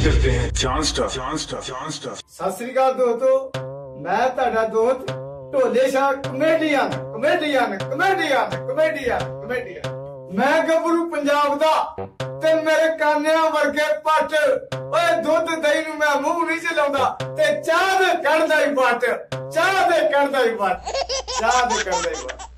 करते हैं चांस। सत श्री अकाल दोस्तों, मैं ਤੁਹਾਡਾ ਦੋਸਤ ਢੋਲੇ ਸ਼ਾਹ कमेडियन। मैं गबरू पंजाब दा ते मेरे कानिया वर्गे पट। ओए दुध दही नूं मैं मुंह नहीं चलाउंदा ते चाह दे कढ़दा ही पट।